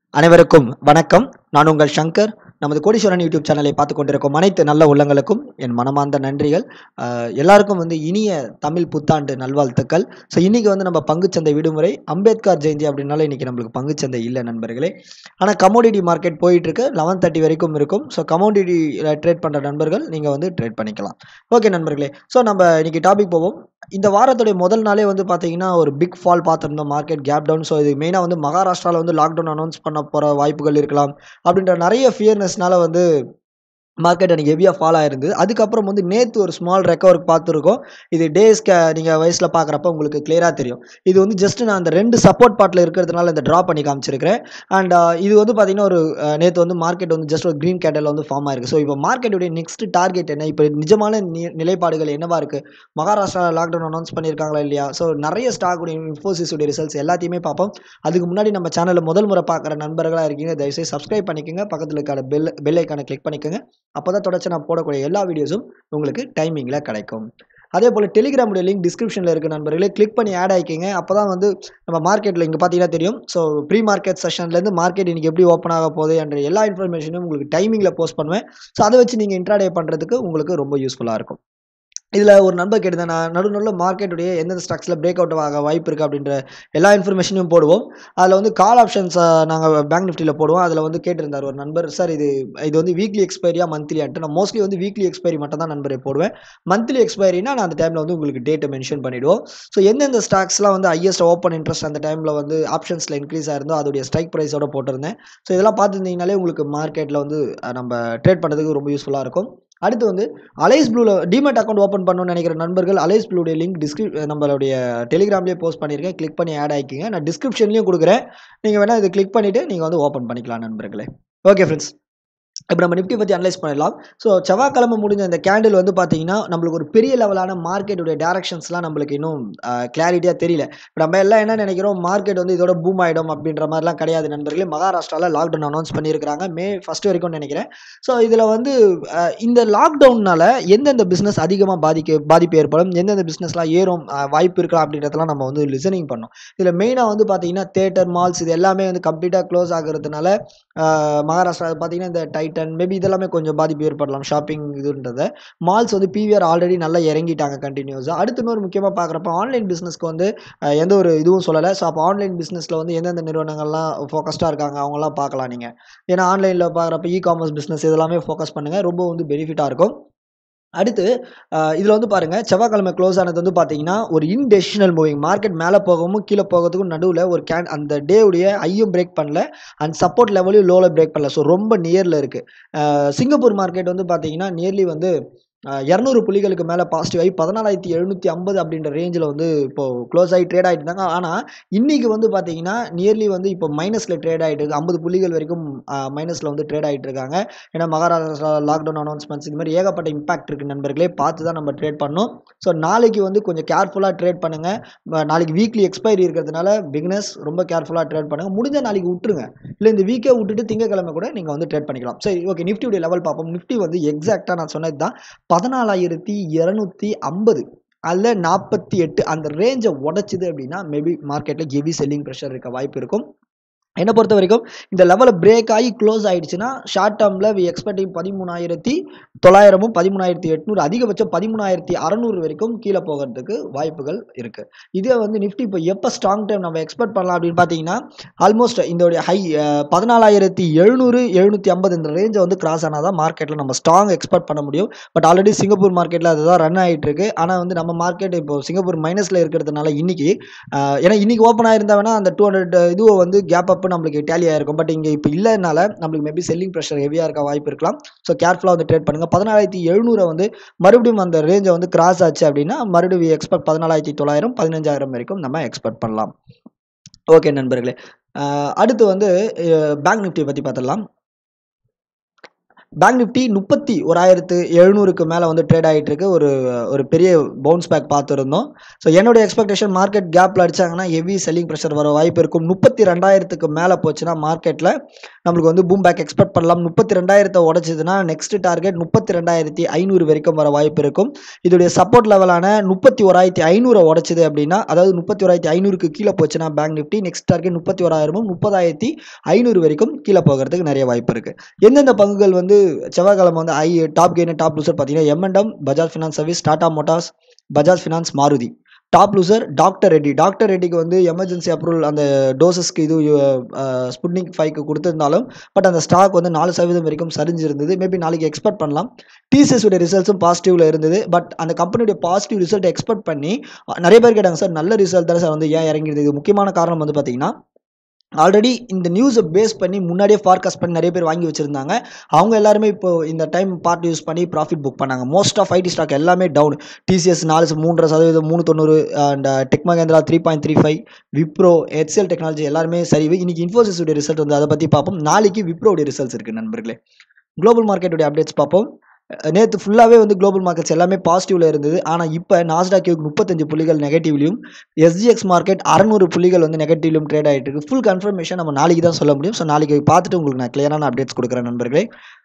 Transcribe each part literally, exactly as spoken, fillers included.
அனைவருக்கும் வணக்கம். நான் உங்கள் சங்கர். நமது கோடீஸ்வரன் யூடியூப் சேனலை பார்த்து கொண்டிருக்கும் அனைத்து நல்ல உள்ளங்களுக்கும் என் மனமார்ந்த நன்றிகள். அஹ் எல்லாருக்கும் வந்து இனிய தமிழ் புத்தாண்டு நல்வாழ்த்துக்கள். ஸோ இன்றைக்கி வந்து நம்ம பங்குச்சந்தை விடுமுறை, அம்பேத்கர் ஜெயந்தி அப்படின்னால இன்றைக்கி நம்மளுக்கு பங்குச்சந்தை இல்லை நண்பர்களே. ஆனால் கமோடிட்டி மார்க்கெட் போயிட்டுருக்கு, லெவன் தேர்ட்டி வரைக்கும் இருக்கும். ஸோ கமோடிட்டியில் ட்ரேட் பண்ணுற நண்பர்கள் நீங்கள் வந்து ட்ரேட் பண்ணிக்கலாம். ஓகே நண்பர்களே, ஸோ நம்ம இன்றைக்கி டாபிக் போவோம். இந்த வாரத்துடைய முதல் நாளே வந்து பார்த்தீங்கன்னா ஒரு பிக் ஃபால் பார்த்துருந்தோம், மார்க்கெட் கேப் டவுன். ஸோ இது மெயினாக வந்து மகாராஷ்டிராவில் வந்து லாக்டவுன் அனௌன்ஸ் பண்ண போகிற வாய்ப்புகள் இருக்கலாம் அப்படின்ற நிறைய ஃபியர்னஸ்னால வந்து மார்க்கெட் அன்றைக்கி ஹெவியாக ஃபால் ஆயிருந்தது. அதுக்கப்புறம் வந்து நேற்று ஒரு ஸ்மால் ரெக்கவருக்கு பார்த்துருக்கோம். இது டேஸ் க நீங்கள் வயசில் பார்க்குறப்ப உங்களுக்கு கிளியராக தெரியும். இது வந்து ஜஸ்ட் நான் அந்த ரெண்டு சப்போர்ட் பார்ட்டில் இருக்கிறதுனால இந்த ட்ரா பண்ணி காமிச்சிருக்கிறேன். அண்ட் இது வந்து பார்த்திங்கன்னா ஒரு நேற்று வந்து மார்க்கெட் வந்து ஜஸ்ட் ஒரு க்ரீன் கேண்டல் வந்து ஃபார்ம் ஆயிருக்கு. ஸோ இப்போ மார்க்கெட்டுடைய நெக்ஸ்ட் டார்கெட் என்ன, இப்போ நிஜமான நி நிலைப்பாடுகள் என்னவா இருக்குது, மகாராஷ்டிரா லாக்டவுன் அனௌன்ஸ் பண்ணியிருக்காங்களா இல்லையா, ஸோ நிறைய ஸ்டாக்குடைய இன்ஃபோசிஸுடைய ரிசல்ட்ஸ் எல்லாத்தையுமே பார்ப்போம். அதுக்கு முன்னாடி நம்ம சேனலில் முதல் முறை பார்க்குற நண்பர்களாக இருக்கீங்க, தயவுசெய்து சப்ஸ்கிரைப் பண்ணிக்கோங்க, பக்கத்தில் இருக்கிற பெல் பெல் ஐக்கானை கிளிக் பண்ணிக்கோங்க. அப்போ தான் தொடர்ச்சி நான் போடக்கூடிய எல்லா வீடியோஸும் உங்களுக்கு டைமிங்கில் கிடைக்கும். அதே போல் டெலிகிராமுடைய லிங்க் டிஸ்கிரிப்ஷனில் இருக்க நண்பர்களே, கிளிக் பண்ணி ஆட் ஆகிக்கிங்க. அப்போ தான் வந்து நம்ம மார்க்கெட்டில் இங்கே பார்த்தீங்கன்னா தெரியும். ஸோ ப்ரீ மார்க்கெட் செஷன்லேருந்து மார்க்கெட் இன்றைக்கி எப்படி ஓப்பன் ஆக போகுது என்ற எல்லா இன்ஃபர்மேஷனும் உங்களுக்கு டைமிங்கில் போஸ்ட் பண்ணுவேன். ஸோ அதை வச்சு நீங்கள் இன்ட்ராடே பண்ணுறதுக்கு உங்களுக்கு ரொம்ப யூஸ்ஃபுல்லாக இருக்கும். இதில் ஒரு நண்பர் கேட்டுதான், நான் நடு நடுவில் மார்க்கெட்டுடைய எந்தெந்த ஸ்டாக்ஸில் பிரேக் அவுட் ஆக வாய்ப்பு இருக்குது அப்படின்ற எல்லா இன்ஃபர்மேஷனையும் போடுவோம். அதில் வந்து கால் ஆப்ஷன்ஸ் நாங்கள் பேங்க் நிஃப்டியில் போடுவோம். அதில் வந்து கேட்டிருந்தார் ஒரு நண்பர், சார் இது இது வந்து வீக்லி எக்ஸ்பைரியா மந்த்லியான்ட்டு. நான் மோஸ்ட்லி வந்து வீக்லி எக்ஸ்பைரி மட்டும் தான் நண்பரை போடுவேன். மந்த்லி எக்ஸ்பைரினா நான் அந்த டைமில் வந்து உங்களுக்கு டேட்டை மென்ஷன் பண்ணிவிடுவோம். ஸோ எந்தெந்த ஸ்டாக்ஸ்லாம் வந்து ஹையஸ்ட் ஓப்பன் இன்ட்ரெஸ்ட் அந்த டைமில் வந்து ஆப்ஷன்ஸில் இன்க்ரீஸ் ஆயிருந்தோ அதோடைய ஸ்ட்ரைக் ப்ரைஸோட போட்டிருந்தேன். ஸோ இதெல்லாம் பார்த்துருந்தீங்கனாலே உங்களுக்கு மார்க்கெட்டில் வந்து நம்ம ட்ரேட் பண்ணுறதுக்கு ரொம்ப யூஸ்ஃபுல்லாக இருக்கும். அடுத்து வந்து அலைஸ் ப்ளூவில் டிமேட் அக்கௌண்ட் ஓப்பன் பண்ணணும்னு நினைக்கிற நண்பர்கள், அலைஸ் ப்ளூடைய லிங்க் டிஸ்கிரிப் நம்மளுடைய டெலிகிராம்லேயே போஸ்ட் பண்ணியிருக்கேன். கிளிக் பண்ணி ஆட் ஆகிக்கிங்க. நான் டிஸ்கிரிப்ஷன்லேயும் கொடுக்குறேன். நீங்கள் வேணால் இதை கிளிக் பண்ணிவிட்டு நீங்கள் வந்து ஓப்பன் பண்ணிக்கலாம் நண்பர்களே. ஓகே ஃப்ரெண்ட்ஸ், இப்போ நம்ம நிஃப்டி பற்றி அனலைஸ் பண்ணிடலாம். ஸோ செவ்வாய்க்கிழமை முடிஞ்ச இந்த கேண்டில் வந்து பார்த்தீங்கன்னா நம்மளுக்கு ஒரு பெரிய லெவலான மார்க்கெட்டுடைய டேரக்ஷன்ஸ்லாம் நம்மளுக்கு இன்னும் கிளாரிட்டியாக தெரியல. இப்போ நம்ம எல்லாம் என்ன நினைக்கிறோம், மார்க்கெட் வந்து இதோட பூம் ஆகிடும் அப்படின்ற மாதிரிலாம் கிடையாது நண்பர்களே. மகாராஷ்டிராவில் லாக்டவுன் அனௌன்ஸ் பண்ணியிருக்கிறாங்க மே ஃபர்ஸ்ட் வரைக்கும் நினைக்கிறேன். ஸோ இதில் வந்து இந்த லாக்டவுன்னால எந்தெந்த பிஸ்னஸ் அதிகமாக பாதிக்க பாதிப்பு ஏற்படும், எந்தெந்த பிஸ்னஸ்லாம் ஏறும் வாய்ப்பு இருக்கலாம் அப்படின்றதெல்லாம் நம்ம வந்து லிசனிங் பண்ணோம். இதில் மெயினாக வந்து பார்த்தீங்கன்னா தேட்டர், மால்ஸ் இது எல்லாமே வந்து கம்ப்ளீட்டாக க்ளோஸ் ஆகிறதுனால மகாராஷ்டிரா பார்த்தீங்கன்னா இந்த டைட்டன் மேபி இதெல்லாமே கொஞ்சம் பாதிப்பு ஏற்படலாம். ஷாப்பிங் இதுன்றதை மால்ஸ் வந்து பிவிஆர் ஆல்ரெடி நல்லா இறங்கிட்டாங்க கண்டினியூஸாக. அடுத்து இன்னொரு முக்கியமாக பார்க்குறப்ப ஆன்லைன் பிஸ்னஸ்க்கு வந்து எந்த ஒரு இதுவும் சொல்லலை. ஸோ அப்போ ஆன்லைன் பிஸ்னஸில் வந்து எந்தெந்த நிறுவனங்கள்லாம் ஃபோக்கஸ்டாக இருக்காங்க அவங்களாம் பார்க்கலாம் நீங்கள். ஏன்னா ஆன்லைனில் பார்க்குறப்ப இ காமர்ஸ் பிஸ்னஸ் இதெல்லாமே ஃபோக்கஸ் பண்ணுங்கள், ரொம்ப வந்து பெனிஃபிட்டாக இருக்கும். அடுத்து இதில் வந்து பாருங்கள், செவ்வாய்க்கிழமை க்ளோஸ் ஆனது வந்து பார்த்தீங்கன்னா ஒரு இன்டெசிஷனல் மூவிங். மார்க்கெட் மேலே போகவும் கீழே போகிறதுக்கும் நடுவில் ஒரு கேன் அந்த டேவுடைய ஐயும் பிரேக் பண்ணல, அண்ட் சப்போர்ட் லெவலையும் லோவில் பிரேக் பண்ணல. ஸோ ரொம்ப நியரில் இருக்குது. சிங்கப்பூர் மார்க்கெட் வந்து பார்த்தீங்கன்னா நியர்லி வந்து இரநூறு புள்ளிகளுக்கு மேலே பாசிட்டிவ் ஆகி பதினாலாயிரத்தி எழுநூற்றி ஐம்பது அப்படின்ற ரேஞ்சில் வந்து இப்போது க்ளோஸ் ஆகி ட்ரேட் ஆகிட்டு இருந்தாங்க. ஆனால் இன்றைக்கி வந்து பார்த்தீங்கன்னா நியர்லி வந்து இப்போ மைனஸில் ட்ரேட் ஆகிட்டு இருக்குது. ஐம்பது புள்ளிகள் வரைக்கும் மைனஸில் வந்து ட்ரேட் ஆகிட்டு இருக்காங்க. ஏன்னா மகாராஷ்டிரா லாக்டவுன் அனௌன்ஸ்மெண்ட்ஸ் இது மாதிரி ஏகப்பட்ட இம்பாக்ட் இருக்குது நண்பர்களே. பார்த்து தான் நம்ம ட்ரேட் பண்ணணும். ஸோ நாளைக்கு வந்து கொஞ்சம் கேர்ஃபுல்லாக ட்ரேட் பண்ணுங்கள். நாளைக்கு வீக்லி எக்ஸ்பைரி இருக்கிறதுனால பிகினர்ஸ் ரொம்ப கேர்ஃபுல்லாக ட்ரேட் பண்ணுங்கள். முடிஞ்ச நாளைக்கு விட்டுருங்க, இல்லை இந்த வீக்கே விட்டுட்டு திங்கக்கிழமை கூட நீங்கள் வந்து ட்ரேட் பண்ணிக்கலாம். சரி, ஓகே, நிஃப்டியுடைய லெவல் பார்ப்போம். நிஃப்டி வந்து எக்ஸாக்டாக நான் சொன்னது தான் பதினாலாயிரத்தி இருநூத்தி ஐம்பது அல்ல நாற்பத்தி எட்டு அந்த ரேஞ்சை உடைச்சிது அப்படின்னா மேபி மார்க்கெட்டில் ஹெவி செல்லிங் ப்ரெஷர் இருக்க வாய்ப்பு இருக்கும். என்னை பொறுத்த வரைக்கும் இந்த லெவலில் பிரேக் ஆகி க்ளோஸ் ஆகிடுச்சுன்னா ஷார்ட் டேர்மில் வி எக்ஸ்பெக்டிங் பதிமூணாயிரத்தி தொள்ளாயிரமும் பதிமூணாயிரத்தி எட்நூறு அதிகபட்சம் பதிமூணாயிரத்தி அறநூறு வரைக்கும் கீழே போகிறதுக்கு வாய்ப்புகள் இருக்குது. இதே வந்து நிஃப்டி இப்போ எப்போ ஸ்ட்ராங் டைம் நம்ம எக்ஸ்பெக்ட் பண்ணலாம் அப்படின்னு பார்த்தீங்கன்னா ஆல்மோஸ்ட் இந்த ஹை பதினாலாயிரத்தி எழுநூறு எழுநூற்றி ஐம்பது இந்த ரேஞ்சை வந்து கிராஸ் ஆனால் தான் மார்க்கெட்டில் நம்ம ஸ்ட்ராங் எக்ஸ்பெக்ட் பண்ண முடியும். பட் ஆல்ரெடி சிங்கப்பூர் மார்க்கெட்டில் அதுதான் ரன் ஆகிட்டு இருக்கு. ஆனால் வந்து நம்ம மார்க்கெட் இப்போ சிங்கப்பூர் மைனஸில் இருக்கிறதுனால இன்னைக்கு ஏன்னா இன்னைக்கு ஓப்பன் ஆயிருந்தா வேணா அந்த டூ ஹண்ட்ரட் இதுவை வந்து கேப் அப் நம்மளுக்கு டேலி ஆயிருக்கும். பட் இங்கே இப்போ இல்லைனால நம்மளுக்கு மேபி செல்லிங் ப்ரெஷர் ஹெவியாக இருக்க வாய்ப்பு இருக்கலாம். ஸோ கேர்ஃபுல்லாக வந்து ட்ரேட் பண்ணுங்கள். பதினாலாயிரத்தி எழுநூறு வந்து மறுபடியும் அந்த ரேஞ்சை வந்து கிராஸ் ஆச்சு அப்படின்னா மறுபடியும் எக்ஸ்பெக்ட் பதினாலாயிரத்தி தொள்ளாயிரம் பதினஞ்சாயிரம் வரைக்கும் நம்ம எக்ஸ்பெக்ட் பண்ணலாம். ஓகே நண்பர்களே, அடுத்து வந்து பேங்க் நிஃப்டி பற்றி பார்த்துடலாம். பேங்க் நிஃப்டி முப்பத்தி ஓராயிரத்து எழுநூறுக்கு மேலே வந்து ட்ரேட் ஆகிட்டு இருக்கு. ஒரு ஒரு பெரிய பவுன்ஸ் பேக் பார்த்துருந்தோம். ஸோ என்னுடைய எக்ஸ்பெக்டேஷன் மார்க்கெட் கேப்பில் அடிச்சாங்கன்னா ஹெவி செல்லிங் ப்ரெஷர் வர வாய்ப்பு இருக்கும். முப்பத்தி ரெண்டாயிரத்துக்கு மேலே போச்சுன்னா மார்க்கெட்டில் நம்மளுக்கு வந்து பூம் பேக் எக்ஸ்பெக்ட் பண்ணலாம். முப்பத்தி ரெண்டாயிரத்தை உடச்சிதுன்னா நெக்ஸ்ட் டார்கெட் முப்பத்தி ரெண்டாயிரத்தி ஐநூறு வரைக்கும் வர வாய்ப்பு இருக்கும். இதோடைய சப்போர்ட் லெவலான முப்பத்தி ஓராயிரத்தி ஐநூறு உடச்சிது அப்படின்னா, அதாவது முப்பத்தி ஓராயிரத்தி ஐநூறுக்கு கீழே போச்சுன்னா பேங்க் நிஃப்டி நெக்ஸ்ட் டார்கெட் முப்பத்தி ஓராயிரமும் முப்பதாயிரத்தி ஐநூறு வரைக்கும் கீழே போகிறதுக்கு நிறைய வாய்ப்பு இருக்கு. எந்தெந்த பங்குகள் வந்து செவ்வாய்க்கிழமை வந்து ஐ டாப் கெயின் டாப் லூசர் பார்த்தீங்கன்னா M and M, Bajaj finance service, Tata motors, Bajaj finance, Maruti. Top loser doctor Reddy. Doctor ரெட்டிக்கு வந்து எமர்ஜென்சி அப்ரூவல் அந்த டோசஸ்க்கு இது ஸ்புட்னிக் ஃபைவ்க்கு கொடுத்துருந்தாலும் பட் அந்த ஸ்டாக் வந்து நாலு சதவீதம் வரைக்கும் சரிஞ்சிருந்தது. மேபி நாளைக்கு எக்ஸ்பெக்ட் பண்ணலாம். டிசிஎஸ் உடைய ரிசல்ட்ஸும் பாசிட்டிவ்ல இருந்தது. பட் அந்த கம்பெனியுடைய பாசிட்டிவ் ரிசல்ட் எக்ஸ்பெக்ட் பண்ணி நிறைய பேர் கேட்டாங்க, சார் நல்ல ரிசல்ட் தானே சார் வந்து ஏன் இறங்கிடுது? இது முக்கியமான காரணம் வந்து பார்த்தீங்கன்னா, ஆல்ரெடி இந்த நியூஸை பேஸ் பண்ணி முன்னாடியே ஃபார்காஸ்ட் பண்ணி நிறைய பேர் வாங்கி வச்சிருந்தாங்க. அவங்க எல்லாருமே இப்போ இந்த டைம் பார்ட் யூஸ் பண்ணி ப்ராஃபிட் புக் பண்ணாங்க. மோஸ்ட் ஆஃப் ஐடி ஸ்டாக் எல்லாமே டவுன். டிசிஎஸ் நாலு மூன்றரை சதவீதம் மூணு தொண்ணூறு and tech Mahindra three point three five Wipro HCL technology எல்லாருமே சரிவு. இன்னைக்கு இன்ஃபோசிஸ் உடைய ரிசல்ட் வந்து அதை பற்றி பார்ப்போம். நாளைக்கு விப்ரோடைய ரிசல்ட்ஸ் இருக்குது நண்பர்களே. குளோபல் மார்க்கெட்டுடைய அப்டேட்ஸ் பார்ப்போம். நேற்று ஃபுல்லாகவே வந்து குளோபல் மார்க்கெட்ஸ் எல்லாமே பாசிட்டிவ்ல இருந்தது. ஆனால் இப்போ நாஸ்டாக் முப்பத்தஞ்சு புள்ளிகள் நெகட்டிவ்லையும், எஸ்ஜிஎக்ஸ் மார்க்கெட் அறுநூறு புள்ளிகள் வந்து நெகட்டிவ்லையும் ட்ரேட் ஆகிட்டு இருக்கு. ஃபுல் கன்ஃபர்மேஷன் நம்ம நாளைக்கு தான் சொல்ல முடியும். ஸோ நாளைக்கு பார்த்துட்டு உங்களுக்கு நான் கிளியரான அப்டேட்ஸ் கொடுக்குறேன் நண்பர்களே.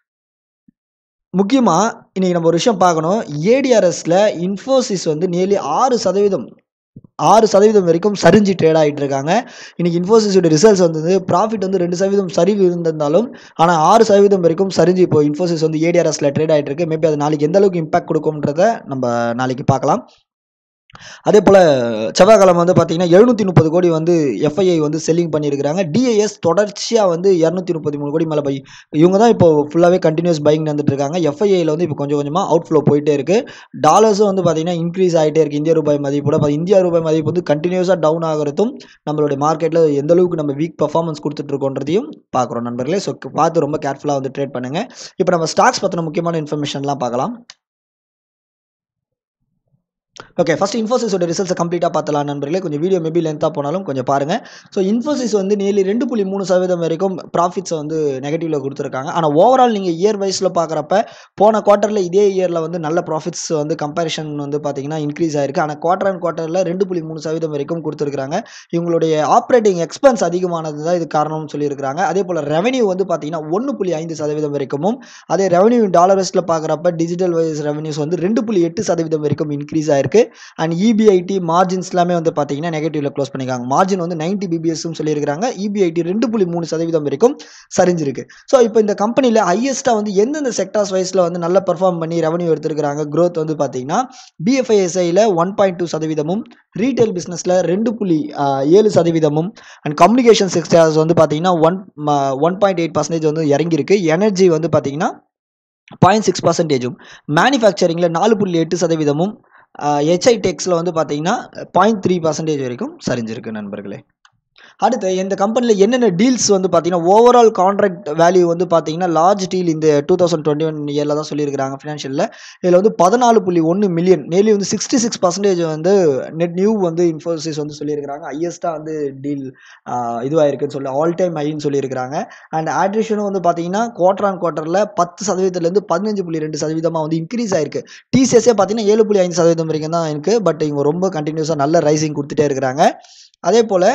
முக்கியமாக இன்னைக்கு நம்ம ஒரு விஷயம் பார்க்கணும். ஏடிஆர்எஸ்ல இன்ஃபோசிஸ் வந்து நியர்லி ஆறு சதவீதம் ஆறு சதவீதம் வரைக்கும் சரிஞ்சு ட்ரேட் ஆகிட்டு இருக்காங்க. இன்னைக்கு இன்ஃபோசிஸோட ரிசல்ட்ஸ் வந்து ப்ராஃபிட் வந்து ரெண்டு சதவீதம் சரிவு இருந்திருந்தாலும் ஆனால் ஆறு சதவீதம் வரைக்கும் சரிஞ்சு இப்போ இன்ஃபோசிஸ் வந்து ஏடிஆர்எஸ்ல ட்ரேட் ஆகிட்டு இருக்கு. மேபி அது நாளைக்கு எந்த அளவுக்கு இம்பாக்ட் கொடுக்கும்ன்றத நம்ம நாளைக்கு பார்க்கலாம். அதே போல் செவ்வாய்க்கிழமை வந்து பார்த்தீங்கன்னா எழுநூற்றி முப்பது கோடி வந்து எஃப்ஐஐ வந்து செல்லிங் பண்ணியிருக்கிறாங்க. டிஐஎஸ் தொடர்ச்சியாக வந்து இரநூத்தி முப்பத்தி மூணு கோடி மேலே பை. இவங்க தான் இப்போ ஃபுல்லாகவே கண்டினியூஸ் பையிங் வந்துட்டு இருக்காங்க. எஃப்ஐஐயில் வந்து இப்போ கொஞ்சம் கொஞ்சமாக அவுட் ஃப்ளோ போயிட்டே இருக்குது. டாலர்ஸும் வந்து பார்த்தீங்கன்னா இன்க்ரீஸ் ஆகிட்டே இருக்குது. இந்திய ரூபாய் மதிப்போட இந்திய ரூபாய் மதிப்பு வந்து கண்டினியூஸாக டவுன் ஆகிறதும் நம்மளுடைய மார்க்கெட்டில் எந்த அளவுக்கு நம்ம வீக் பர்ஃபார்மன்ஸ் கொடுத்துட்ருக்கோன்றதையும் பார்க்குறோம் நண்பர்களே. ஸோ பார்த்து ரொம்ப கேர்ஃபுல்லாக வந்து ட்ரேட் பண்ணுங்கள். இப்போ நம்ம ஸ்டாக்ஸ் பற்றின முக்கியமான இன்ஃபர்மேஷன்லாம் பார்க்கலாம். ஓகே, ஃபர்ஸ்ட் இன்ஃபோசிஸோட ரிசல்ட்ஸை கம்ப்ளீட்டாக பார்த்தலாம் நண்பர்களே. கொஞ்சம் வீடியோ மேபி லென்த்தாக போனாலும் கொஞ்சம் பாருங்கள். ஸோ இன்ஃபோசிஸ் வந்து நியர்லி ரெண்டு புள்ளி மூணு சதவீதம் வரைக்கும் ப்ராஃபிட்ஸை வந்து நெகட்டிவ்ல கொடுத்துருக்காங்க. ஆனால் ஓவரால் நீங்கள் இயர் வைஸில் பார்க்குறப்ப போன குவார்ட்டரில் இதே இயரில் வந்து நல்ல ப்ராஃபிட்ஸ் வந்து கம்பேரிஷன் வந்து பார்த்தீங்கன்னா இன்க்ரீஸ் ஆயிருக்கு. ஆனால் குவார்டர் அண்ட் குவார்ட்டரில் ரெண்டு புள்ளி மூணு சதவீதம் வரைக்கும் கொடுத்துருக்காங்க. இவங்களுடைய ஆப்ரேட்டிங் எக்ஸ்பென்ஸ் அதிகமானது தான் இது காரணம்னு சொல்லியிருக்காங்க. அதே போல் ரெவன்யூ வந்து பார்த்தீங்கன்னா ஒன்று புள்ளி ஐந்து சதவீதம் வரைக்கும், அதே ரெவன்யூ டாலர்ஸில் பார்க்குறப்ப டிஜிட்டல் வைஸ் ரெவன்யூஸ் வந்து ரெண்டு புள்ளி எட்டு சதவீதம் வரைக்கும் இன்க்ரீஸ் ஆயிருக்கு. அண்ட் இபிஐடி மார்ஜின்ஸ் எல்லாமே வந்து பார்த்தீங்கன்னா நெகட்டிவ்ல க்ளோஸ் பண்ணிருக்காங்க. மார்ஜின் வந்து நைன்டி பிபிஎஸ்ன்னு சொல்லியிருக்காங்க. இபிஐடி ரெண்டு புள்ளி மூணு சதவீதம் வரைக்கும் சரிஞ்சிருக்கு. ஸோ இப்போ இந்த கம்பெனியில் ஹையஸ்ட்டாக வந்து எந்தெந்த செக்டார்ஸ் வைஸில் வந்து நல்லா பெர்ஃபார்ம் பண்ணி ரெவன்யூ எடுத்திருக்கிறாங்க, க்ரோத் வந்து பார்த்தீங்கன்னா பிஎஃப்ஐஎஸ்ஐயில் ஒன் பாயிண்ட் டூ சதவீதமும், ரீட்டைல் பிஸ்னஸில் ரெண்டு புள்ளி ஏழு சதவீதமும், அண்ட் கம்யூனிகேஷன் செக்டார்ஸ் வந்து பார்த்தீங்கன்னா one one point eight percentage வந்து இறங்கியிருக்கு. எனர்ஜி வந்து பார்த்தீங்கன்னா பாயிண்ட் சிக்ஸ் பர்சன்டேஜும், மேனுஃபேக்சரிங்கில் நாலு புள்ளி எட்டு சதவீதமும், ஹெச்ஐ டெக்ஸில் வந்து பார்த்தீங்கன்னா பாயிண்ட் த்ரீ பர்சன்டேஜ் வரைக்கும் சரிஞ்சிருக்கு நண்பர்களே. அடுத்து இந்த கம்பெனியில் என்னென்ன டீல்ஸ் வந்து பார்த்தீங்கன்னா ஓவரால் கான்ட்ராக்ட் வேல்யூ வந்து பார்த்தீங்கன்னா லார்ஜ் டீல் இந்த டூ தௌசண்ட் டுவெண்ட்டி ஒன் இயரில் தான் சொல்லியிருக்காங்க ஃபினான்ஷியலில். இதில் வந்து பதினாலு புள்ளி ஒன்று மில்லியன் நேர்லி வந்து சிக்ஸ்டி சிக்ஸ் பர்சன்டேஜ் வந்து நெட் நியூ வந்து இன்ஃபோசிஸ் வந்து சொல்லியிருக்கிறாங்க. ஹையஸ்ட்டாக வந்து டீல் இதுவாக இருக்குன்னு சொல்லி ஆல் டைம் ஹைன்னு சொல்லியிருக்கிறாங்க. அண்ட் ஆட்ரிஷனும் வந்து பார்த்தீங்கன்னா குவார்டர் ஆன் குவார்ட்டரில் பத்து சதவீதத்துலேருந்து பதினஞ்சு புள்ளி ரெண்டு சதவீதமாக வந்து இன்க்ரீஸ் ஆயிருக்கு. டிசிஎஸ்ஸே பார்த்தீங்கன்னா ஏழு புள்ளி ஐந்து சதவீதம் வரைக்கும் தான் இருக்குது. பட் இவங்க ரொம்ப கண்டினியூஸாக நல்ல ரைசிங் கொடுத்துட்டே இருக்கிறாங்க. அதே போல்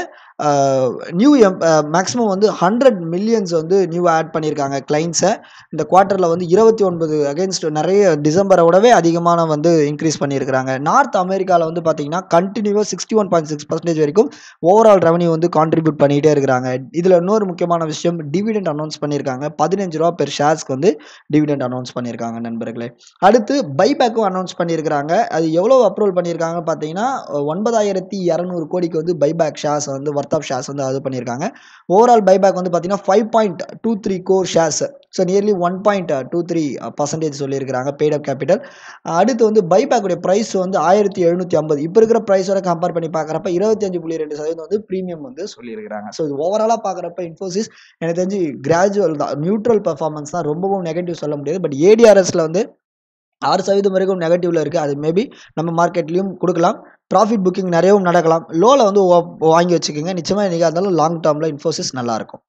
நியூ எம் மேக்ஸிமம் வந்து ஹண்ட்ரட் மில்லியன்ஸ் வந்து நியூ ஆட் பண்ணியிருக்காங்க கிளைண்ட்ஸை. இந்த குவார்ட்டரில் வந்து இருபத்தி ஒன்பது அகேன்ஸ்ட் நிறைய டிசம்பரை விடவே அதிகமான வந்து இன்க்ரீஸ் பண்ணியிருக்கிறாங்க. நார்த் அமெரிக்காவில் வந்து பார்த்தீங்கன்னா கண்டினியூவாக sixty one point six percentage வரைக்கும் ஓவரால் ரெவன்யூ வந்து கான்ட்ரிபியூட் பண்ணிகிட்டே இருக்கிறாங்க. இதில் இன்னொரு முக்கியமான விஷயம் டிவிடெண்ட் அனௌன்ஸ் பண்ணியிருக்காங்க. பதினஞ்சு ரூபா பெர் ஷேர்ஸ்க்கு வந்து டிவிடெண்ட் அனௌன்ஸ் பண்ணியிருக்காங்க நண்பர்களே. அடுத்து பைபேக்கும் அனௌன்ஸ் பண்ணியிருக்கிறாங்க. அது எவ்வளோ அப்ரூவல் பண்ணியிருக்காங்க பார்த்தீங்கன்னா ஒன்பதாயிரத்தி இரநூறு கோடிக்கு வந்து பைபேக் ஷேர்ஸ் வந்து ஒர்த் ஆஃப் ஷேர்ஸ் வந்து அது பண்ணியிருக்காங்க. ஓவரால் பைபேக் வந்து பார்த்தீங்கன்னா five point two three crore shares, so nearly one point two three percentage சொல்லியிருக்கிறாங்க பெய்ட் அப் கேபிட்டல். அடுத்து வந்து பைபேக்குடைய ப்ரைஸ் வந்து ஆயிரத்தி எழுநூற்றி ஐம்பது இப்போ இருக்கிற ப்ரைஸோட கம்பேர் பண்ணி பார்க்குறப்ப இருபத்தி அஞ்சு புள்ளி ரெண்டு சதவீதம் வந்து ப்ரீமியம் வந்து சொல்லியிருக்கிறாங்க. ஸோ இது ஓவராலாக பார்க்குறப்ப இன்ஃபோசிஸ் எனக்கு தெரிஞ்சு கிராஜுவல் தான், நியூட்ரல் பர்ஃபார்மன்ஸ் தான், ரொம்பவும் நெகட்டிவ் சொல்ல முடியாது. பட் ஏடிஆர்எஸ்ல வந்து ஆறு சதவீதம் வரைக்கும் நெகட்டிவ்ல இருக்குது. அது மேபி நம்ம மார்க்கெட்லையும் கொடுக்கலாம். ப்ராஃபிட் புக்கிங் நிறையவும் நடக்கலாம். லோவில் வந்து வாங்கி வச்சுக்கோங்க. நிச்சயமாக என்றைக்காக இருந்தாலும் லாங் டேர்மில் இன்ஃபோசிஸ் நல்லாயிருக்கும்.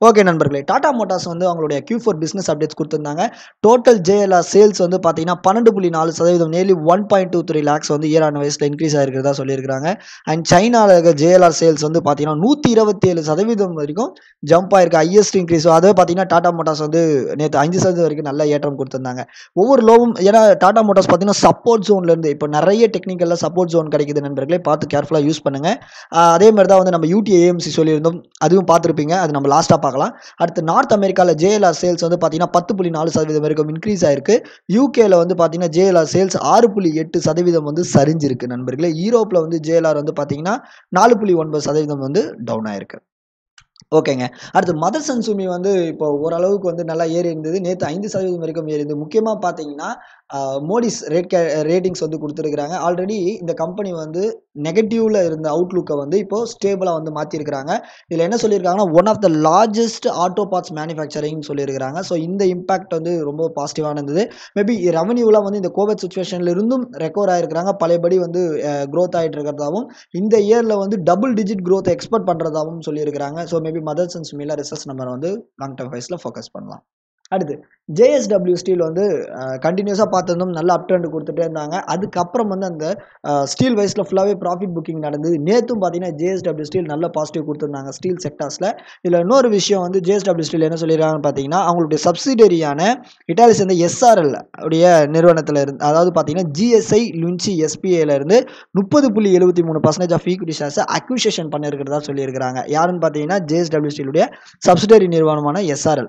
ஓகே நண்பர்களே, டாடா மோட்டார்ஸ் வந்து அவங்களுடைய Q four பிசினஸ் அப்டேட்ஸ் கொடுத்திருந்தாங்க. Total J L R sales வந்து பார்த்தீங்கன்னா பன்னிரண்டு புள்ளி நாலு சதவீதம் nearly one point two three lakhs வந்து இயர் ஆன் வயசில் இன்க்ரீஸ் ஆகிருக்கிறதா சொல்லியிருக்காங்க. அண்ட் சைனாவில் இருக்க J L R சேல்ஸ் வந்து பார்த்தீங்கன்னா நூற்றி இருபத்தி ஏழு சதவீதம் வரைக்கும் ஜம்ப் ஆயிருக்கு, ஹையஸ்ட் இன்க்ரீஸ். அதே பார்த்தீங்கன்னா டாடா மோட்டார்ஸ் வந்து நேற்று அஞ்சு சதவீதம் வரைக்கும் நல்ல ஏற்றம் கொடுத்திருந்தாங்க. ஒவ்வொரு லோவும் ஏன்னா டாடா மோட்டார்ஸ் பார்த்தீங்கன்னா சப்போர்ட் ஜோன்லேருந்து இப்போ நிறைய டெக்னிக்கலில் சப்போர்ட் ஜோன் கிடைக்குது நண்பர்களே, பார்த்து கேர்ஃபுல்லாக யூஸ் பண்ணுங்க. அதே மாதிரி தான் வந்து நம்ம U T A M C சொல்லியிருந்தோம், அதுவும் பார்த்துருப்பீங்க, அது நம்ம லாஸ்ட்டாக பார்க்கலாம். அடுத்து நார்த் அமெரிக்காவில் J L R சேல்ஸ் வந்து பார்த்தீங்கன்னா பத்து புள்ளி நாலு சதவீதம் வரைக்கும் இன்க்ரீஸ் ஆயிருக்கு. யூகேல வந்து பார்த்தீங்கன்னா J L R சேல்ஸ் ஆறு புள்ளி எட்டு சதவீதம் வந்து சரிஞ்சிருக்கு நண்பர்களே. யூரோப்பில் வந்து J L R வந்து பார்த்தீங்கன்னா நாலு புள்ளி ஒன்பது சதவீதம் வந்து டவுன் ஆயிருக்கு. ஓகேங்க. அடுத்து மதர்ஸ் அண்ட் சுமி வந்து இப்போ ஓரளவுக்கு வந்து நல்லா ஏறி இருந்தது. நேற்று ஐந்து சதவீதம் வரைக்கும் ஏறி இருந்தது. முக்கியமாக பார்த்தீங்கன்னா மோடிஸ் ரேட் கே ரேட்டிங்ஸ் வந்து கொடுத்துருக்குறாங்க. ஆல்ரெடி இந்த கம்பெனி வந்து நெகட்டிவ்ல இருந்த அவுட்லுக்கை வந்து இப்போ ஸ்டேபிளாக வந்து மாற்றிருக்கிறாங்க. இதில் என்ன சொல்லியிருக்காங்கன்னா one of the largest auto parts manufacturing சொல்லியிருக்கிறாங்க. ஸோ இந்த இம்பாக்ட் வந்து ரொம்ப பாசிட்டிவாக இருந்தது. மேபி ரெவன்யூலாம் வந்து இந்த கோவிட் சுச்சுவேஷனில் இருந்தும் ரெக்கவர் ஆகிருக்கிறாங்க, பழையபடி வந்து க்ரோத் ஆகிட்டு இருக்கிறதாவும், இந்த இயரில் வந்து டபுள் டிஜிட் க்ரோத் எக்ஸ்பெக்ட் பண்ணுறதாகவும் சொல்லியிருக்கிறாங்க. ஸோ மேபி மதர்ஸ் அண்ட் சுமிலா ரிசர்ச் நம்ம வந்து லாங் டர்ம் வைஸில் ஃபோக்கஸ் பண்ணலாம். அடுத்து J S W ஸ்டீல் வந்து கண்டினியூஸாக பார்த்துருந்தோம், நல்ல அப் ட்ரெண்ட் கொடுத்துட்டே இருந்தாங்க. அதுக்கப்புறம் வந்து அந்த ஸ்டீல் வைஸில் ஃபுல்லாகவே ப்ராஃபிட் புக்கிங் நடந்தது. நேற்றும் பார்த்தீங்கன்னா J S W ஸ்டீல் நல்ல பாசிட்டிவ் கொடுத்துருந்தாங்க ஸ்டீல் செக்டார்ஸில். இதில் இன்னொரு விஷயம் வந்து J S W ஸ்டீல் என்ன சொல்லியிருக்காங்கன்னு பார்த்தீங்கன்னா அவங்களுடைய சப்சிடரியான இட்டாலி சேர்ந்த S R L உடைய நிறுவனத்தில் இருந்து, அதாவது பார்த்தீங்கன்னா G S I லுன்ச்சி S P A இருந்து முப்பது புள்ளி எழுபத்தி மூணு பர்சன்டேஜ் ஆஃப் ஈக்விட்டி ஷேர்ஸை அக்விசிஷன் பண்ணியிருக்கிறதா சொல்லியிருக்கிறாங்க. யாருன்னு பார்த்தீங்கன்னா J S W ஸ்டீலுடைய சப்சிடரி நிறுவனமான S R L.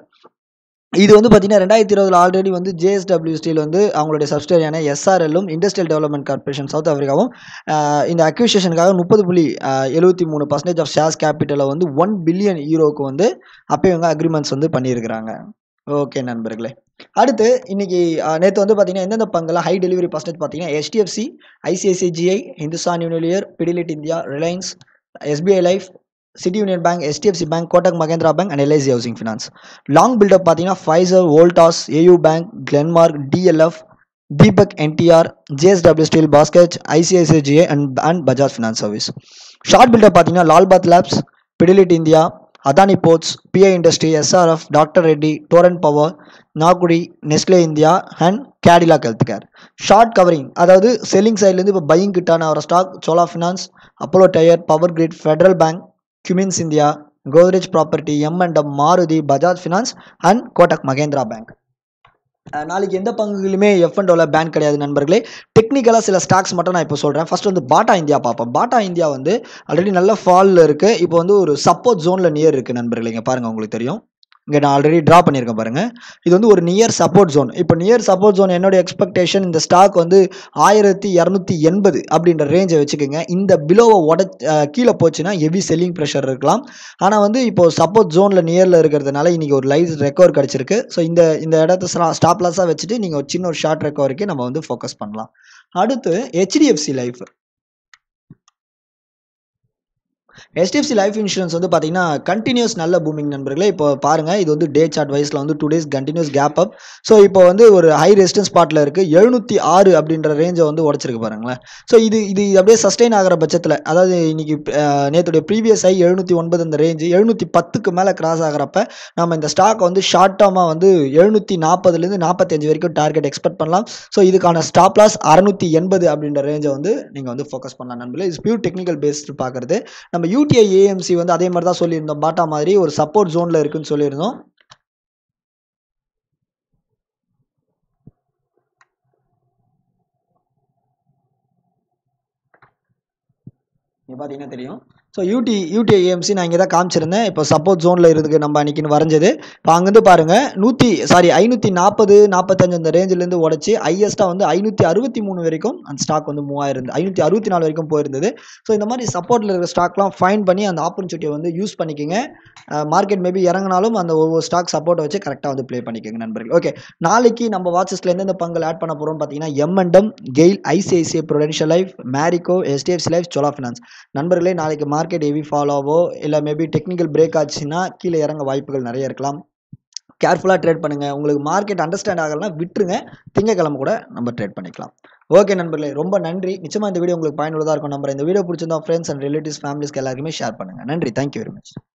இது வந்து பார்த்தீங்கன்னா ரெண்டாயிரத்தி இருபதுல ஆல்ரெடி வந்து J S W ஸ்டீல் வந்து அவங்களுடைய சப்சிடரியான S R L-ம் இண்டஸ்ட்ரியல் டெவலப்மெண்ட் கார்பரேஷன் சவுத் ஆஃப்ரிக்காவும் இந்த அக்விசிஷனுக்காக முப்பது புள்ளி எழுபத்தி மூணு பர்சன்டேஜ் ஆஃப் ஷேர்ஸ் கேபிட்டலை வந்து ஒன் பில்லியன் யூரோக்கு வந்து அப்போ இவங்க அக்ரிமெண்ட்ஸ் வந்து பண்ணியிருக்கிறாங்க. ஓகே நண்பர்களே, அடுத்து இன்னைக்கு நேற்று வந்து பார்த்தீங்கன்னா எந்தெந்த பங்கெல்லாம் ஹை டெலிவரி பர்சன்டேஜ் பார்த்தீங்கன்னா H D F C, I C I C I, G I, Hindustan Unilever, Pidilite India, Reliance, S B I Life, City Union Bank, H D F C Bank, Kotak Mahindra Bank and L I C Housing Finance. Long build-up பார்த்தீங்கன்னா Pfizer, Voltas, A U Bank, Glenmark, D L F, Deepak N T R, J S W Steel, Basket, I C I C I, G I and, and Bajaj Finance Service. Short build-up பார்த்தீங்கன்னா Lalbath Labs, Pidilite India, Adani Ports, P I Industry, S R F, Drreedy, Torrent Power, Naguri, Nestle India and Cadillac Healthcare. Short covering, அதாவது selling சைட்லேருந்து இப்போ buying கிட்டான ஒரு stock Chola finance, Apollo tyre, power grid, federal bank, Cummins India, Godrej Property, M and M, Maruti, Bajaj Finance and Kotak Mahindra Bank. நாளைக்கு எந்த பங்குகளுமே F and டோல ban கிடையாது நண்பர்களே. டெக்னிக்கலாக சில ஸ்டாக்ஸ் மட்டும் நான் இப்போ சொல்கிறேன். ஃபர்ஸ்ட் வந்து பாட்டா இந்தியா பார்ப்போம். பாட்டா இந்தியா வந்து ஆல்ரெடி நல்ல ஃபாலில் இருக்குது, இப்போ வந்து ஒரு சப்போர்ட் ஜோனில் நியர் இருக்குது நண்பர்களே. இங்கே பாருங்கள், உங்களுக்கு தெரியும், இங்கே நான் ஆல்ரெடி ட்ரா பண்ணியிருக்கேன் பாருங்கள். இது வந்து ஒரு நியர் சப்போர்ட் ஜோன். இப்போ நியர் சப்போர்ட் ஜோன் என்னோட எக்ஸ்பெக்டேஷன் இந்த ஸ்டாக் வந்து ஆயிரத்தி இரநூத்தி எண்பது அப்படின்ற ரேஞ்சை வச்சுக்கோங்க. இந்த பிலோவை உட கீழே போச்சுன்னா ஹெவி செல்லிங் ப்ரெஷர் இருக்கலாம். ஆனால் வந்து இப்போ சப்போர்ட் ஜோனில் நியரில் இருக்கிறதுனால இன்றைக்கி ஒரு லைட் ரெக்கவர் கிடச்சிருக்கு. ஸோ இந்த இந்த இடத்த ஸ்டாப் லாஸாக வச்சுட்டு நீங்கள் ஒரு சின்ன ஒரு ஷார்ட் ரெக்கவரிக்கு நம்ம வந்து ஃபோக்கஸ் பண்ணலாம். அடுத்து H D F C life. H D F C life insurance வந்து பார்த்தீங்கன்னா கண்டினியூஸ் நல்ல பூமிங் நண்பர்களே. இப்போ பாருங்கள், இது வந்து டே சார்ட் வைஸில் வந்து two days continuous gap up. So இப்போ வந்து ஒரு ஹை ரெசிஸ்டன்ஸ் ஸ்பாட்டில் இருக்குது. எழுநூற்றி ஆறு அப்படின்ற ரேஞ்சை வந்து உடச்சிருக்கு பாருங்களேன். ஸோ இது இது அப்படியே சஸ்டெயின் ஆகிற பட்சத்தில், அதாவது இன்னைக்கு நேற்றுடைய ப்ரீவியஸ் ஹை எழுநூற்றி ஒன்பது அந்த ரேஞ்சு எழுநூற்றி பத்துக்கு மேலே கிராஸ் ஆகிறப்ப நம்ம இந்த ஸ்டாக் வந்து ஷார்ட் டர்மாக வந்து எழுநூற்றி நாற்பதுலேருந்து நாற்பத்தஞ்சு வரைக்கும் டார்கெட் எக்ஸ்பெக்ட் பண்ணலாம். ஸோ இதுக்கான ஸ்டாப் லாஸ் அறுநூற்றி எண்பது அப்படின்ற ரேஞ்சை வந்து நீங்கள் வந்து ஃபோக்கஸ் பண்ணலாம் நண்பர்களே. இது பியூர் டெக்னிக்கல் பேஸ்டு பார்க்குறது. நம்ம U T I A M C வந்து அதே மாதிரி தான் சொல்லியிருந்தோம், பாட்டா மாதிரி ஒரு சப்போர்ட் ஜோன்ல இருக்குன்னு சொல்லியிருந்தோம். இங்கே பார்த்தீங்கன்னா தெரியும். ஸோ யூடி யூடி ஏஎம்சி நான் இங்கே தான் காமிச்சிருந்தேன். இப்போ சப்போர்ட் ஜோனில் இருக்குது நம்ம அன்றைக்கின்னு வரைஞ்சது. இப்போ அங்கேருந்து பாருங்கள், நூற்றி சாரி ஐநூற்றி நாற்பது நாற்பத்தஞ்சு அந்த ரேஞ்சிலேருந்து உடச்சி ஹையஸ்ட்டாக வந்து ஐநூற்றி அறுபத்தி மூணு வரைக்கும் அந்த ஸ்டாக் வந்து மூவாயிரம் ஐநூற்றி அறுபத்தி நாலு வரைக்கும் போயிருந்தது. ஸோ இந்த மாதிரி சப்போர்ட்டில் இருக்கிற ஸ்டாக்லாம் ஃபைன் பண்ணி அந்த ஆப்பர்ச்சுனிட்டியை வந்து யூஸ் பண்ணிக்கோங்க. மார்க்கெட் மேபி இறங்கினாலும் அந்த ஒவ்வொரு ஸ்டாக் சப்போர்ட்டை வச்சு கரெக்டாக வந்து ப்ளே பண்ணிக்கோங்க நண்பர்கள். ஓகே, நாளைக்கு நம்ம வாட்சஸ்ல எந்தெந்த பங்கில் ஆட் பண்ண போகிறோம்னு பார்த்தீங்கன்னா M and M, GAIL, I C I C I Prudential Life, Marico, H D F C Life, Chola finance. நண்பர்களே, நாளைக்கு மார்க்கெட் ஹெவி ஃபாலோவோ இல்லை மேபி டெக்னிக்கல் பிரேக் ஆச்சுன்னா கீழே இறங்க வாய்ப்புகள் நிறைய இருக்கலாம். கேர்ஃபுல்லாக ட்ரேட் பண்ணுங்கள். உங்களுக்கு மார்க்கெட் அண்டர்ஸ்டாண்ட் ஆகலைன்னா விட்டுருங்க, திங்கக்கிழமை கூட நம்ம ட்ரேட் பண்ணிக்கலாம். ஓகே நண்பர்களே, ரொம்ப நன்றி. நிச்சயமாக இந்த வீடியோ உங்களுக்கு பயனுள்ளதாக இருக்கும் நம்புறேன். இந்த வீடியோ பிடிச்சிருந்தா ஃப்ரெண்ட்ஸ் அண்ட் ரிலேட்டிவ்ஸ் ஃபேமிலிஸ்க்கு எல்லாருக்குமே ஷேர் பண்ணுங்கள். நன்றி, தேங்க்யூ வெரி மச்.